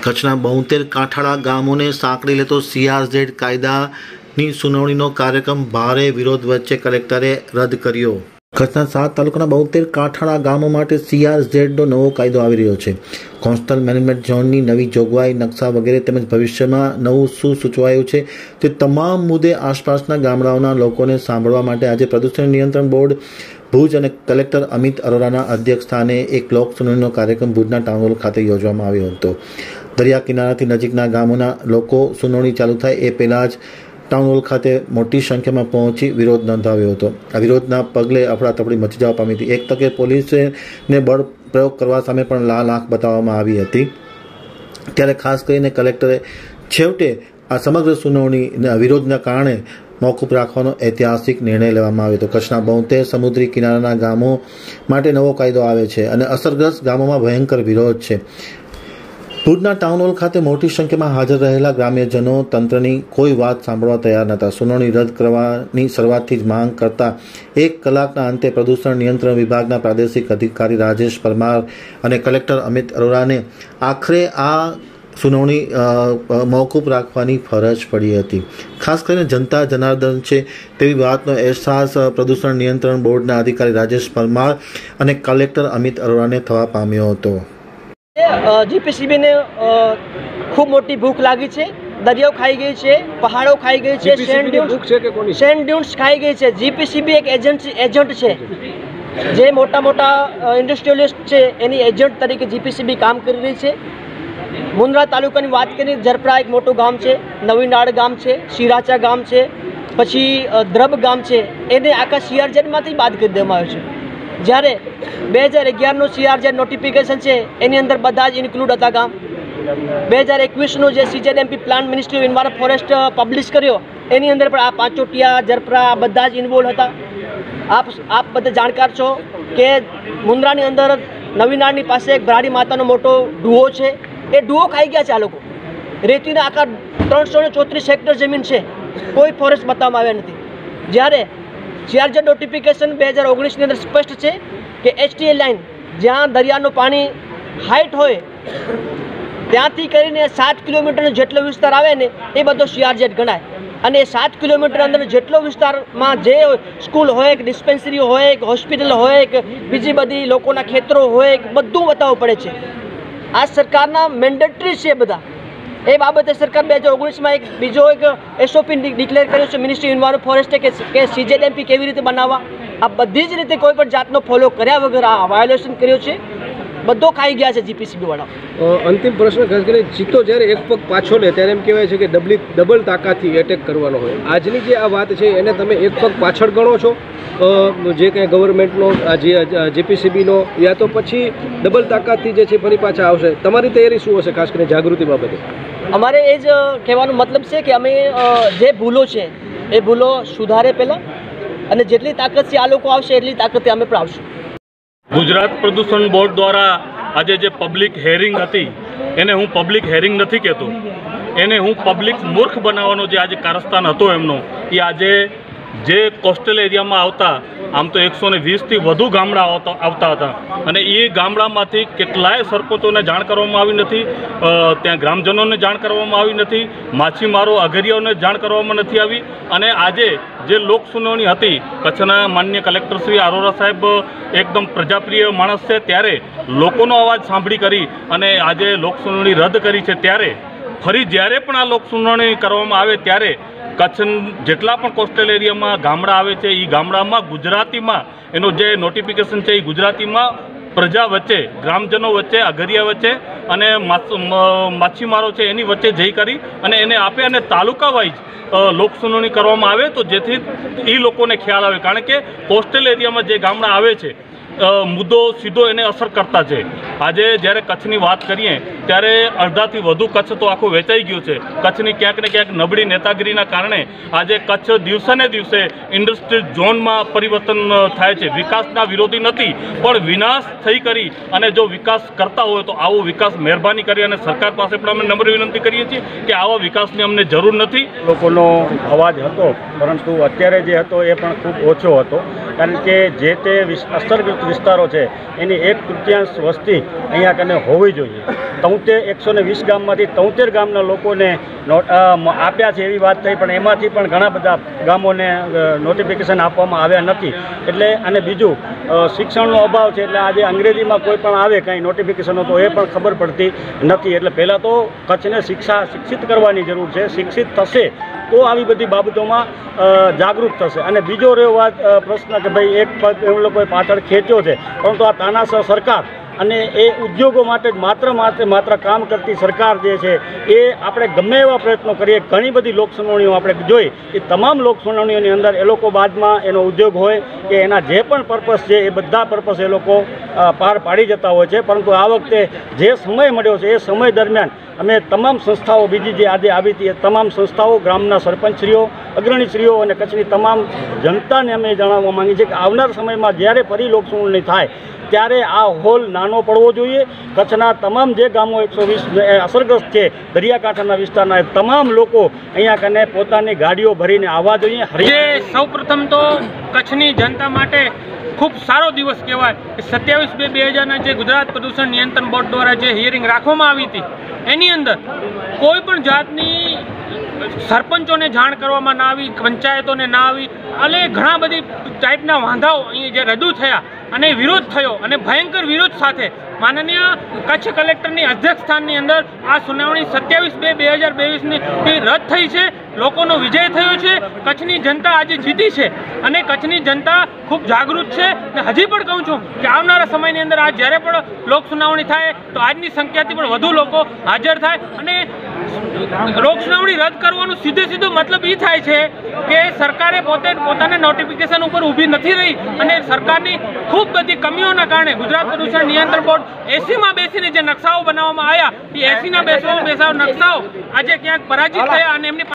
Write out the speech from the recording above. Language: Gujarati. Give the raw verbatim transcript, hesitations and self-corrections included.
કચ્છના બોતેર કાંઠાળા ગામોને સાંકળી લેતો સીઆરઝેડ કાયદાની સુનાવણીનો કાર્યક્રમ ભારે વિરોધ વચ્ચે કલેક્ટરે રદ કર્યો। કચ્છના સાત તાલુકાના બોતેર કાંઠાળા ગામો માટે સીઆરઝેડનો નવો કાયદો આવી રહ્યો છે। કોસ્ટલ મેનેજમેન્ટ ઝોનની નવી જોગવાઈ, નકશા વગેરે તેમજ ભવિષ્યમાં નવું શું સૂચવાયું છે તે તમામ મુદ્દે આસપાસના ગામડાઓના લોકોને સાંભળવા માટે આજે પ્રદૂષણ નિયંત્રણ બોર્ડ ભુજ અને કલેક્ટર અમિત અરોરાના અધ્યક્ષસ્થાને એક લોક સુનાવણીનો કાર્યક્રમ ભુજના ટાઉન હોલ ખાતે યોજવામાં આવ્યો હતો। દરિયા કિનારાથી નજીકના ગામોના લોકો સુનાવણી ચાલુ થાય એ પહેલાં જ ટાઉન હોલ ખાતે મોટી સંખ્યામાં પહોંચી વિરોધ નોંધાવ્યો હતો। આ વિરોધના પગલે અફડાતફડી મચી જવા પામી હતી। એક તકે પોલીસને બળ પ્રયોગ કરવા સામે પણ લાલ આંખ બતાવવામાં આવી હતી। ત્યારે ખાસ કરીને કલેક્ટરે છેવટે આ સમગ્ર સુનાવણીના વિરોધના કારણે મોકૂફ રાખવાનો ઐતિહાસિક નિર્ણય લેવામાં આવ્યો હતો। કચ્છના બોતેર સમુદ્રી કિનારાના ગામો માટે નવો કાયદો આવે છે અને અસરગ્રસ્ત ગામોમાં ભયંકર વિરોધ છે। ભુજના ટાઉન હોલ ખાતે મોટી સંખ્યામાં હાજર રહેલા ગ્રામ્યજનો તંત્રની કોઈ વાત સાંભળવા તૈયાર નહોતા। સુનાવણી રદ કરવાની શરૂઆતથી જ માંગ કરતા એક કલાકના અંતે પ્રદૂષણ નિયંત્રણ વિભાગના પ્રાદેશિક અધિકારી રાજેશ પરમાર અને કલેક્ટર અમિત અરોરાને આખરે આ સુનાવણી મોકૂફ રાખવાની ફરજ પડી હતી। ખાસ કરીને જનતા જનાર્દન છે તેવી વાતનો અહેસાસ પ્રદૂષણ નિયંત્રણ બોર્ડના અધિકારી રાજેશ પરમાર અને કલેક્ટર અમિત અરોરાને થવા પામ્યો હતો। जीपीसीबी ने खूब मोटी भूख लगी है। दरियाओ खाई गई है, पहाड़ों खाई गई है, सेंड ड्यून्स सेंड ड्यून्स खाई गई है। जीपीसीबी एक एजेंट एजेंट है जे मोटा मोटा इंडस्ट्रियलिस्ट है एनी एजेंट तरीके जीपीसीबी काम कर रही है। मुंद्रा तालुकानी बात करिए, जरपरा एक मोटું ગામ છે, નવીનાળ ગામ છે, શિરાચા ગામ છે, પછી દ્રબ ગામ છે, એને આખા સીઆરઝેડમાંથી બાદ કરી દેવામાં આવ્યો છે। જ્યારે બે હજાર અગિયારનું સીઆરઝેડ નોટિફિકેશન છે એની અંદર બધા જ ઇન્ક્લુડ હતા ગામ। બે હજાર એકવીસનું જે CZMP plan ministry of environment forest publish કર્યો એની અંદર પણ આ પાંચોટિયા, જરપરા બધા જ ઇન્વોલ્વ હતા। આપ આપ બધા જાણકાર છો કે મુંદ્રાની અંદર નવીનાળની પાસે એક ભરાડી માતાનો મોટો ડુઓ છે, એ ડુઓ ખાઈ ગયા છે આ લોકો। રેતીના આખા ત્રણસો ને ચોત્રીસ હેક્ટર જમીન છે, કોઈ ફોરેસ્ટ બતાવવામાં આવ્યા નથી। જ્યારે સીઆરઝેડ નોટિફિકેશન બે હજાર ઓગણીસની અંદર સ્પષ્ટ છે કે એચટીએ લાઇન જ્યાં દરિયાનું પાણી હાઇટ હોય ત્યાંથી કરીને સાત કિલોમીટરનો જેટલો વિસ્તાર આવે ને એ બધો સીઆરઝેડ ગણાય। અને એ સાત કિલોમીટર અંદર જેટલો વિસ્તારમાં જે સ્કૂલ હોય કે ડિસ્પેન્સરી હોય કે હોસ્પિટલ હોય કે બીજી બધી લોકોના ખેતરો હોય કે બધું બતાવવું પડે છે। આ સરકારના મેન્ડેટરી છે બધા। એ બાબતે સરકાર બે હજાર ઓગણીસમાં એક બીજો એક એસઓપી ડિક્લેર કર્યો છે મિનિસ્ટ્રી એન્વાયરમેન્ટ ફોરેસ્ટે કે કે સીઝેડએમપી કેવી રીતે બનાવવા। આ બધી જ રીતે કોઈ પણ જાતનો ફોલો કર્યા વગર આ વાયોલેશન કર્યો છે, બધો ખાઈ ગયા છે જીપીસીબી વાળા। અંતિમ પ્રશ્ન ખાસ કરીને ચિત્તો જ્યારે એક પગ પાછો લે ત્યારે એમ કહેવાય છે કે ડબલી ડબલ તાકાતથી એટેક કરવાનો હોય। આજની જે આ વાત છે એને તમે એક પગ પાછળ ગણો છો જે કંઈ ગવર્મેન્ટનો જે જીપીસીબીનો, યા તો પછી ડબલ તાકાતથી જે છે ફરી પાછા આવશે? તમારી તૈયારી શું હશે ખાસ કરીને જાગૃતિ બાબતે? અમારે એ જ કહેવાનો મતલબ છે કે અમે જે ભૂલો છે એ ભૂલો સુધારે પહેલાં, અને જેટલી તાકાતથી આ લોકો આવશે એટલી તાકાતથી અમે પણ આવશું। ગુજરાત પ્રદૂષણ બોર્ડ દ્વારા આજે જે પબ્લિક હેરિંગ હતી એને હું પબ્લિક હેરિંગ નથી કહેતો, એને હું પબ્લિક મૂર્ખ બનાવવાનો જે આજે કારસ્તાન હતો એમનો, એ આજે જે કોસ્ટલ એરિયામાં આવતા આમ તો એકસો ને વીસથી વધુ ગામડા આવતા હતા અને એ ગામડામાંથી કેટલાય સરપંચોને જાણ કરવામાં આવી નથી, ત્યાં ગ્રામજનોને જાણ કરવામાં આવી નથી, માછીમારો અઘરિયાઓને જાણ કરવામાં નથી આવી। અને આજે જે લોક સુનાવણી હતી, કચ્છના માનનીય કલેક્ટર શ્રી અરોરા સાહેબ એકદમ પ્રજાપ્રિય માણસ છે, ત્યારે લોકોનો અવાજ સાંભળી કરી અને આજે લોક સુનાવણી રદ કરી છે। ત્યારે ફરી જ્યારે પણ આ લોક સુનાવણી કરવામાં આવે ત્યારે કચ્છ જેટલા પણ કોસ્ટલ એરિયામાં ગામડા આવે છે એ ગામડામાં ગુજરાતીમાં એનો જે નોટિફિકેશન છે એ ગુજરાતીમાં પ્રજા વચ્ચે, ગ્રામજનો વચ્ચે, અઘરિયા વચ્ચે અને માછીમારો છે એની વચ્ચે જઈ કરી અને એને આપે અને તાલુકા વાઇઝ લોક સુનાવણી કરવામાં આવે તો જેથી એ લોકોને ખ્યાલ આવે। કારણ કે કોસ્ટલ એરિયામાં જે ગામડા આવે છે મુદ્દો સીધો એને અસર કરતા છે। આજે જ્યારે કચ્છની વાત કરીએ ત્યારે અડધાથી વધુ કચ્છ તો આખું વેચાઈ ગયું છે। કચ્છની ક્યાંક ને ક્યાંક નબળી નેતાગીરીના કારણે આજે કચ્છ દિવસે ને દિવસે ઇન્ડસ્ટ્રીયલ ઝોનમાં પરિવર્તન થાય છે। વિકાસના વિરોધી નથી પણ વિનાશ થઈ કરી અને જો વિકાસ કરતા હોય તો આવો વિકાસ મહેરબાની કરી અને સરકાર પાસે પણ અમે નમ્ર વિનંતી કરીએ છીએ કે આવા વિકાસની અમને જરૂર નથી। લોકોનો અવાજ હતો પરંતુ અત્યારે જે હતો એ પણ ખૂબ ઓછો હતો કારણ કે જે તે અસરગ્રસ્ત વિસ્તારો છે એની એક તૃતીયાંશ વસ્તી અહીંયા કને હોવી જોઈએ. તોતેર એકસો ને વીસ ગામમાંથી તોતેર ગામના લોકોને નોટ આપ્યા છે એવી વાત થઈ, પણ એમાંથી પણ ઘણા બધા ગામોને નોટિફિકેશન આપવામાં આવ્યા નથી. એટલે અને બીજું શિક્ષણનો અભાવ છે, એટલે આજે અંગ્રેજીમાં કોઈ પણ આવે કંઈ નોટિફિકેશનો તો એ પણ ખબર પડતી નથી. એટલે પહેલાં તો કચ્છને શિક્ષા શિક્ષિત કરવાની જરૂર છે. શિક્ષિત થશે તો આવી બધી બાબતોમાં જાગૃત થશે. અને બીજો રહ્યો વાત પ્રશ્ન કે ભાઈ એક પગ એ લોકોએ પાછળ ખેંચ્યો છે, પરંતુ આ તાનાશાહ સરકાર અને એ ઉદ્યોગો માટે જ માત્ર માત્ર માત્ર કામ કરતી સરકાર જે છે એ આપણે ગમે એવા પ્રયત્નો કરીએ, ઘણી બધી લોકસુનાવણીઓ આપણે જોઈ, એ તમામ લોકસુનાવણીઓની અંદર એ લોકો બાદમાં એનો ઉદ્યોગ હોય કે એના જે પણ પર્પસ છે એ બધા પર્પસ એ લોકો પાર પાડી જતા હોય છે. પરંતુ આ વખતે જે સમય મળ્યો છે એ સમય દરમિયાન અમે તમામ સંસ્થાઓ બીજી જે આજે આવી હતી એ તમામ સંસ્થાઓ, ગ્રામના સરપંચશ્રીઓ, અગ્રણીશ્રીઓ અને કચ્છની તમામ જનતાને અમે જણાવવા માંગીએ છીએ કે આવનાર સમયમાં જ્યારે ફરી લોકસુનાવણી થાય ત્યારે આ હોલ નાનો પડવો જોઈએ. કચ્છના તમામ જે ગામો એકસો વીસ અસરગ્રસ્ત છે દરિયાકાંઠાના વિસ્તારના, તમામ લોકો અહીંયા કને પોતાની ગાડીઓ ભરીને આવવા જોઈએ. જે સૌ પ્રથમ તો કચ્છની જનતા માટે ખૂબ સારો દિવસ કહેવાય કે સત્યાવીસ બે બે હજારના જે ગુજરાત પ્રદૂષણ નિયંત્રણ બોર્ડ દ્વારા જે હિયરિંગ રાખવામાં આવી હતી એની અંદર કોઈ પણ જાતની સરપંચોને જાણ કરવામાં ના આવી, પંચાયતોને ના આવી, અને ઘણા બધી ટાઈપના વાંધાઓ અહીં જે રજૂ થયા અને વિરોધ થયો અને ભયંકર વિરોધ સાથે માનનીય કચ્છ કલેક્ટરની અધ્યક્ષસ્થાનની અંદર આ સુનાવણી સત્યાવીસ બે બે હજાર બાવીસની રદ થઈ છે. લોકોનો વિજય થયો છે. કચ્છની જનતા આજે જીતી છે અને કચ્છની જનતા ખૂબ જાગૃત છે. અને હજી પણ કહું છું કે આવનારા સમયની અંદર આ જ્યારે પણ લોક સુનાવણી થાય તો આજની સંખ્યાથી પણ વધુ લોકો હાજર થાય. અને લોક સુનાવણી રદ કરવાનો સીધે સીધો મતલબ એ થાય છે કે સરકારે પોતે પોતાના નોટિફિકેશન ઉપર ઊભી નથી રહી અને સરકારની ખૂબ બધી કમીઓના કારણે ગુજરાત પ્રદૂષણ નિયંત્રણ બોર્ડ એસીમાં બેસીને જે નકશાઓ બનાવવામાં આવ્યા એ એસીના બેસવામાં બેસાવ નકશાઓ આજે ક્યાંક પરાજિત થયા અને એમની